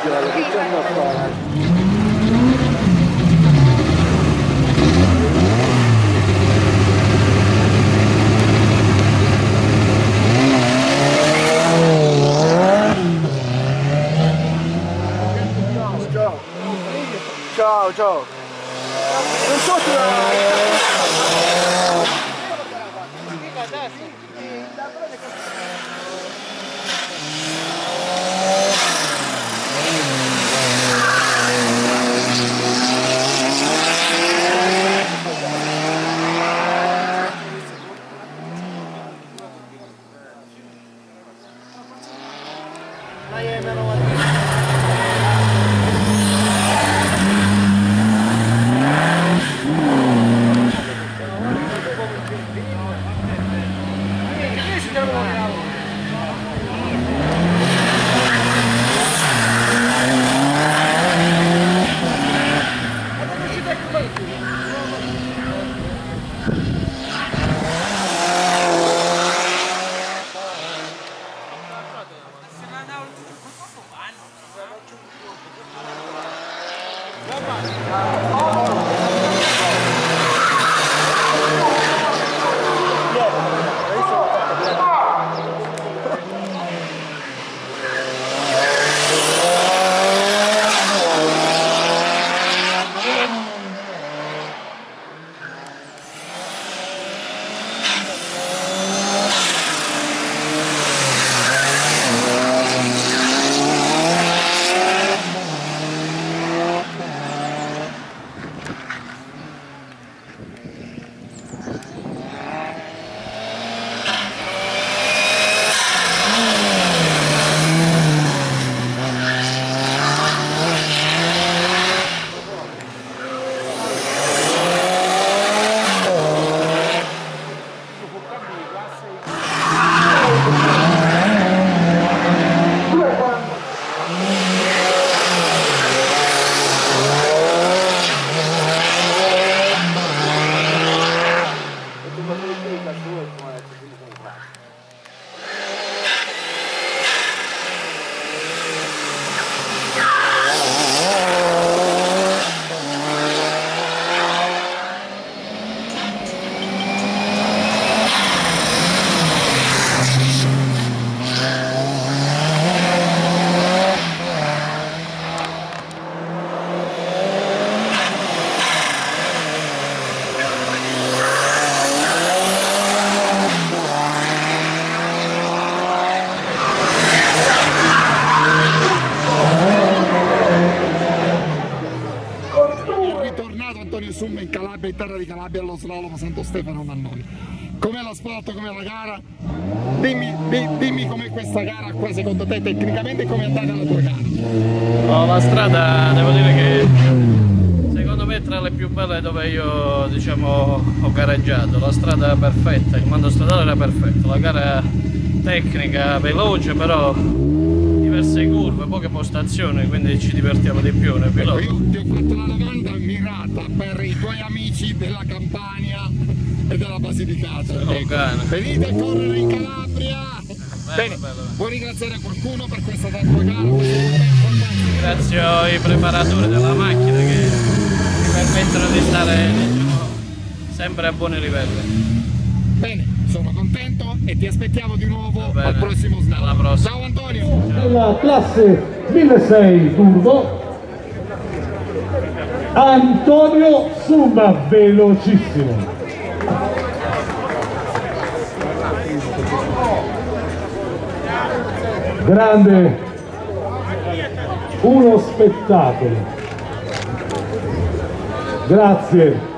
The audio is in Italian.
Ciao, ciao. Non so se Summa in Calabria, in terra di Calabria, allo slalom Santo Stefano Mannoni. Com'è l'asfalto, com'è la gara? Dimmi com'è questa gara qua secondo te tecnicamente e com'è andata la tua gara? Oh, la strada devo dire che secondo me è tra le più belle dove io ho gareggiato. La strada perfetta, il comando stradale era perfetto, la gara tecnica veloce però diverse curve, poche postazioni, quindi ci divertiamo di più nel pilota. Io ti ho fatto una domanda mirata per i tuoi amici della Campania e della Basilicata. Venite a correre in Calabria! Bene, vuoi ringraziare qualcuno per questa tua gara? Ringrazio i preparatori della macchina che mi permettono di stare sempre a buoni livelli. Bene, sono contento e ti aspettiamo di nuovo al prossimo slalom. Ciao Antonio! Nella classe 1600 turbo Antonio Summa, velocissimo. Grande, uno spettacolo. Grazie.